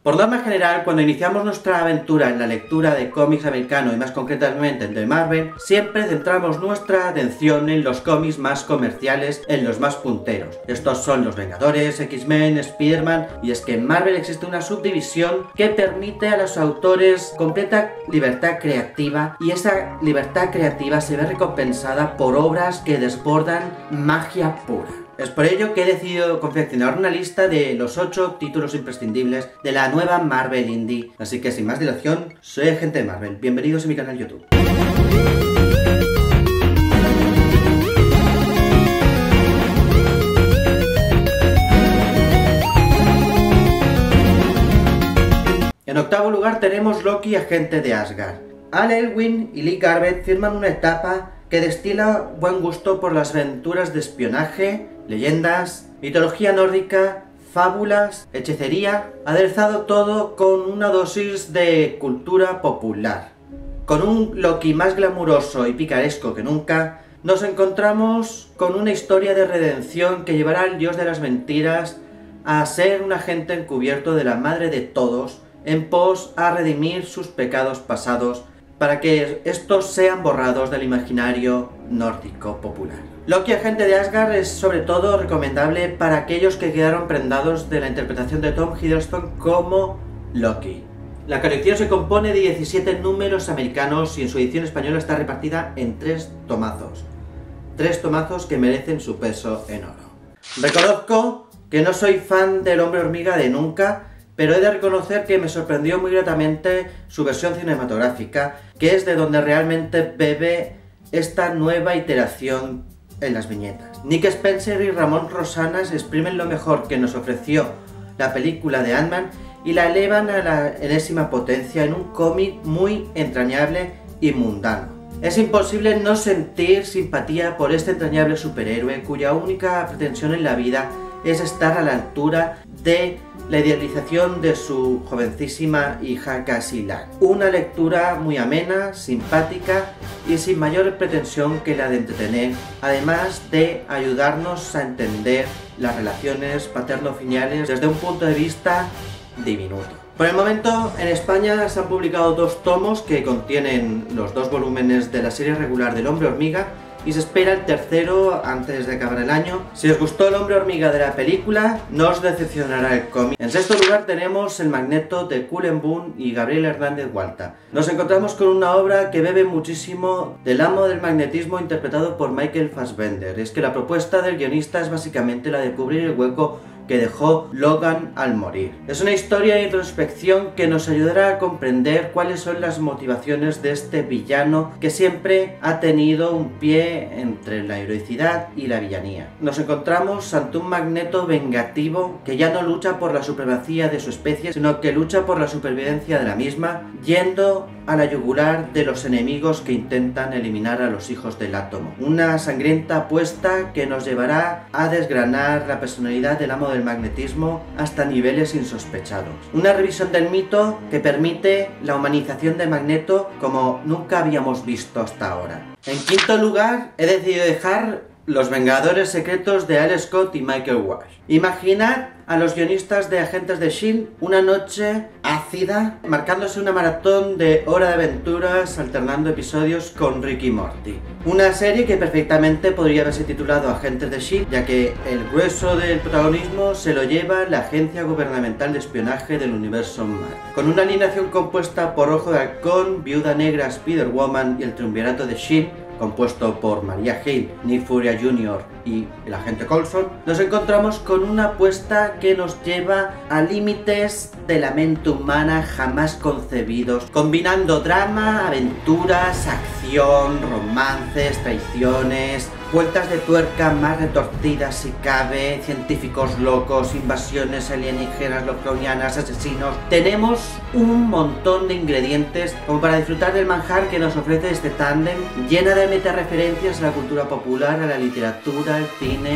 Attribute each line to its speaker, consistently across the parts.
Speaker 1: Por norma general, cuando iniciamos nuestra aventura en la lectura de cómics americanos y más concretamente de Marvel, siempre centramos nuestra atención en los cómics más comerciales, en los más punteros. Estos son los Vengadores, X-Men, Spider-Man, y es que en Marvel existe una subdivisión que permite a los autores completa libertad creativa, y esa libertad creativa se ve recompensada por obras que desbordan magia pura. Es por ello que he decidido confeccionar una lista de los 8 títulos imprescindibles de la nueva Marvel Indie. Así que sin más dilación, soy Agente Marvel. Bienvenidos a mi canal YouTube. En octavo lugar tenemos Loki, agente de Asgard. Al Elwyn y Lee Garbett firman una etapa que destila buen gusto por las aventuras de espionaje, leyendas, mitología nórdica, fábulas, hechicería, aderezado todo con una dosis de cultura popular. Con un Loki más glamuroso y picaresco que nunca, nos encontramos con una historia de redención que llevará al dios de las mentiras a ser un agente encubierto de la madre de todos en pos a redimir sus pecados pasados para que estos sean borrados del imaginario nórdico popular. Loki, agente de Asgard, es sobre todo recomendable para aquellos que quedaron prendados de la interpretación de Tom Hiddleston como Loki. La colección se compone de 17 números americanos y en su edición española está repartida en 3 tomazos. 3 tomazos que merecen su peso en oro. Reconozco que no soy fan del Hombre Hormiga de nunca, pero he de reconocer que me sorprendió muy gratamente su versión cinematográfica, que es de donde realmente bebe esta nueva iteración en las viñetas. Nick Spencer y Ramón Rosanas exprimen lo mejor que nos ofreció la película de Ant-Man y la elevan a la enésima potencia en un cómic muy entrañable y mundano. Es imposible no sentir simpatía por este entrañable superhéroe cuya única pretensión en la vida es estar a la altura de la idealización de su jovencísima hija Cassie Lang. Una lectura muy amena, simpática y sin mayor pretensión que la de entretener, además de ayudarnos a entender las relaciones paterno-filiales desde un punto de vista diminuto. Por el momento, en España se han publicado 2 tomos que contienen los 2 volúmenes de la serie regular del Hombre Hormiga, y se espera el tercero antes de acabar el año. Si os gustó el Hombre Hormiga de la película, no os decepcionará el cómic. En sexto lugar tenemos El Magneto de Cullen Bunn y Gabriel Hernández Walta. Nos encontramos con una obra que bebe muchísimo del amo del magnetismo interpretado por Michael Fassbender. Es que la propuesta del guionista es básicamente la de cubrir el hueco que dejó Logan al morir. Es una historia de introspección que nos ayudará a comprender cuáles son las motivaciones de este villano que siempre ha tenido un pie entre la heroicidad y la villanía. Nos encontramos ante un Magneto vengativo que ya no lucha por la supremacía de su especie, sino que lucha por la supervivencia de la misma, yendo a la yugular de los enemigos que intentan eliminar a los hijos del átomo. Una sangrienta apuesta que nos llevará a desgranar la personalidad del amo del magnetismo hasta niveles insospechados. Una revisión del mito que permite la humanización de Magneto como nunca habíamos visto hasta ahora. En quinto lugar, he decidido dejar Los Vengadores Secretos de Alex Scott y Michael Walsh. Imaginad a los guionistas de Agentes de S.H.I.E.L.D. una noche ácida, marcándose una maratón de hora de aventuras alternando episodios con Rick y Morty. Una serie que perfectamente podría haberse titulado Agentes de S.H.I.E.L.D., ya que el grueso del protagonismo se lo lleva la agencia gubernamental de espionaje del universo Marvel. Con una alineación compuesta por Ojo de Halcón, Viuda Negra, Spider-Woman y el triunvirato de S.H.I.E.L.D., compuesto por Maria Hill, Nick Fury Jr. y el agente Coulson, nos encontramos con una apuesta que nos lleva a límites de la mente humana jamás concebidos, combinando drama, aventuras, acción, romances, traiciones, vueltas de tuerca más retorcidas si cabe, científicos locos, invasiones alienígenas, lovecraftianas, asesinos. Tenemos un montón de ingredientes como para disfrutar del manjar que nos ofrece este tándem, llena de metareferencias a la cultura popular, a la literatura, al cine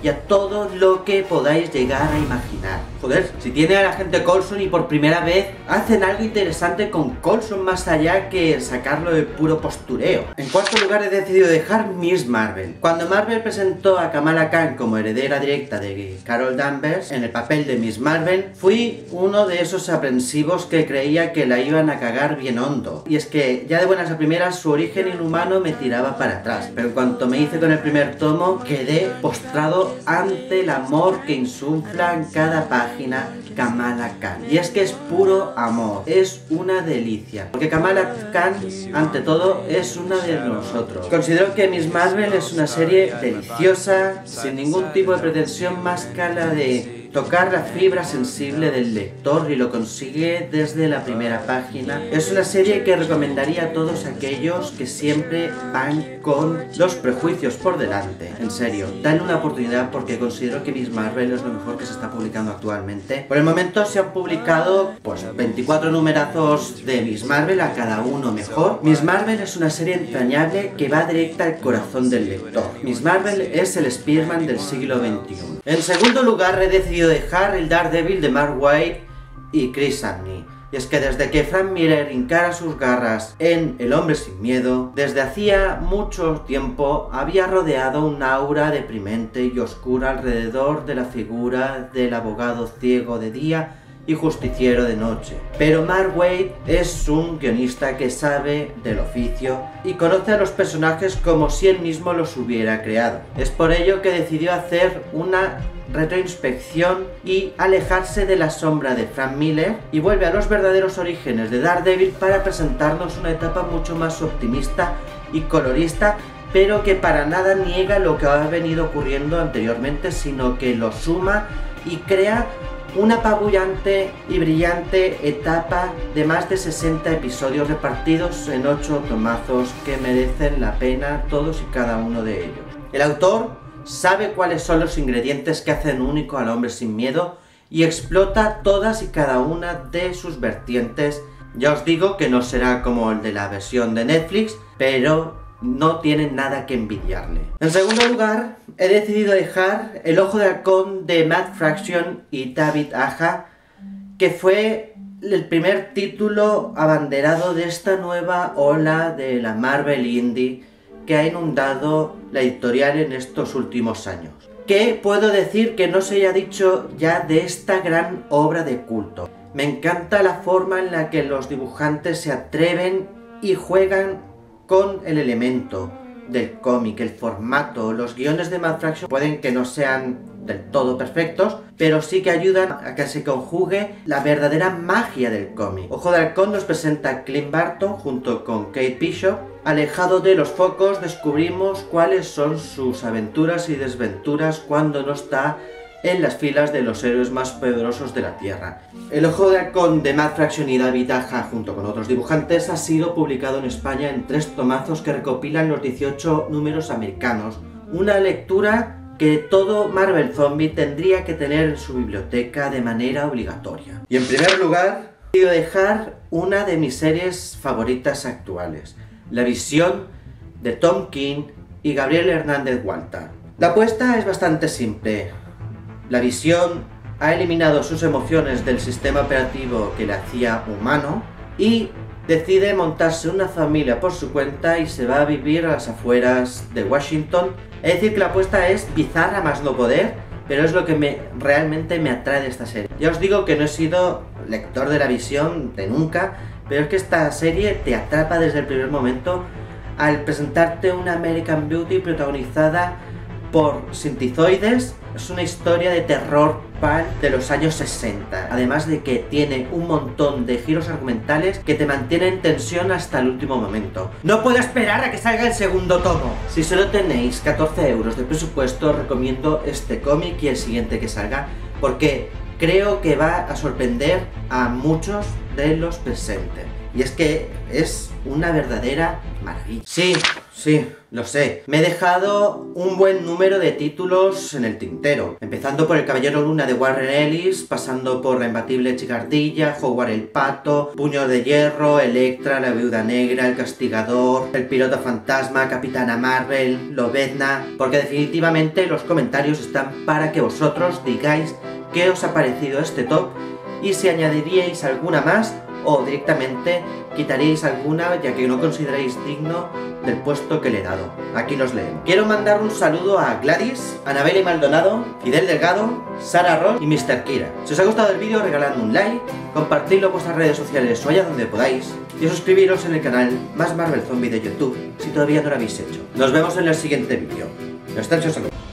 Speaker 1: y a todo lo que podáis llegar a imaginar. Joder, si tiene a la gente Coulson y por primera vez hacen algo interesante con Coulson más allá que sacarlo de puro postureo. En cuarto lugar he decidido dejar Miss Marvel. Cuando Marvel presentó a Kamala Khan como heredera directa de Carol Danvers en el papel de Miss Marvel, fui uno de esos aprensivos que creía que la iban a cagar bien hondo. Y es que ya de buenas a primeras su origen inhumano me tiraba para atrás, pero en cuanto me hice con el primer tomo quedé postrado ante el amor que insufla en cada página Kamala Khan. Y es que es puro amor, es una delicia, porque Kamala Khan ante todo es una de nosotros. Considero que Miss Marvel es una serie deliciosa, sin ningún tipo de pretensión más que la de tocar la fibra sensible del lector, y lo consigue desde la primera página. Es una serie que recomendaría a todos aquellos que siempre van con los prejuicios por delante. En serio, dale una oportunidad porque considero que Miss Marvel es lo mejor que se está publicando actualmente. Por el momento se han publicado pues 24 numerazos de Miss Marvel, a cada uno mejor. Miss Marvel es una serie entrañable que va directa al corazón del lector. Miss Marvel es el Spider-Man del siglo XXI. En segundo lugar he decidido dejar el Daredevil de Mark Waid y Chris Samney. Y es que desde que Frank Miller hincara sus garras en El Hombre Sin Miedo, desde hacía mucho tiempo había rodeado un aura deprimente y oscura alrededor de la figura del abogado ciego de día y justiciero de noche. Pero Mark Waid es un guionista que sabe del oficio y conoce a los personajes como si él mismo los hubiera creado. Es por ello que decidió hacer una retroinspección y alejarse de la sombra de Frank Miller, y vuelve a los verdaderos orígenes de Daredevil para presentarnos una etapa mucho más optimista y colorista, pero que para nada niega lo que ha venido ocurriendo anteriormente, sino que lo suma y crea una apabullante y brillante etapa de más de 60 episodios repartidos en 8 tomazos que merecen la pena todos y cada uno de ellos. El autor sabe cuáles son los ingredientes que hacen único al Hombre Sin Miedo y explota todas y cada una de sus vertientes. Ya os digo que no será como el de la versión de Netflix, pero no tiene nada que envidiarle. En segundo lugar, he decidido dejar El Ojo de Halcón de Matt Fraction y David Aja, que fue el primer título abanderado de esta nueva ola de la Marvel Indie que ha inundado la editorial en estos últimos años. ¿Qué puedo decir que no se haya dicho ya de esta gran obra de culto? Me encanta la forma en la que los dibujantes se atreven y juegan con el elemento del cómic, el formato. Los guiones de Matt Fraction pueden que no sean del todo perfectos, pero sí que ayudan a que se conjugue la verdadera magia del cómic. Ojo de Halcón nos presenta a Clint Barton junto con Kate Bishop. Alejado de los focos, descubrimos cuáles son sus aventuras y desventuras cuando no está en las filas de los héroes más poderosos de la Tierra. El Ojo de Halcón de Matt Fraction y David Aja, junto con otros dibujantes, ha sido publicado en España en 3 tomazos que recopilan los 18 números americanos. Una lectura que todo Marvel Zombie tendría que tener en su biblioteca de manera obligatoria. Y en primer lugar, quiero dejar una de mis series favoritas actuales, La Visión de Tom King y Gabriel Hernández Walta. La apuesta es bastante simple. La Visión ha eliminado sus emociones del sistema operativo que le hacía humano y decide montarse una familia por su cuenta y se va a vivir a las afueras de Washington. Es decir, que la apuesta es bizarra más no poder, pero es lo que realmente me atrae de esta serie. Ya os digo que no he sido lector de La Visión de nunca, pero es que esta serie te atrapa desde el primer momento al presentarte una American Beauty protagonizada por sintizoides. Es una historia de terror pulp de los años 60, además de que tiene un montón de giros argumentales que te mantienen en tensión hasta el último momento. No puedo esperar a que salga el segundo tomo. Si solo tenéis 14 euros de presupuesto, recomiendo este cómic y el siguiente que salga, porque creo que va a sorprender a muchos de los presentes. Y es que es una verdadera maravilla. Sí, Sí, lo sé. Me he dejado un buen número de títulos en el tintero. Empezando por El Caballero Luna de Warren Ellis, pasando por La Imbatible Chicardilla, Howard el Pato, Puño de Hierro, Electra, La Viuda Negra, El Castigador, El Piloto Fantasma, Capitana Marvel, Lobezna... Porque definitivamente los comentarios están para que vosotros digáis qué os ha parecido este top y si añadiríais alguna más o directamente quitaríais alguna ya que no consideráis digno del puesto que le he dado. Aquí los leemos. Quiero mandar un saludo a Gladys, Anabel y Maldonado, Fidel Delgado, Sara Ross y Mr. Kira. Si os ha gustado el vídeo, regaladme un like, compartidlo en vuestras redes sociales o allá donde podáis y suscribiros en el canal Más Marvel Zombie de YouTube si todavía no lo habéis hecho. Nos vemos en el siguiente vídeo. Extensión salud.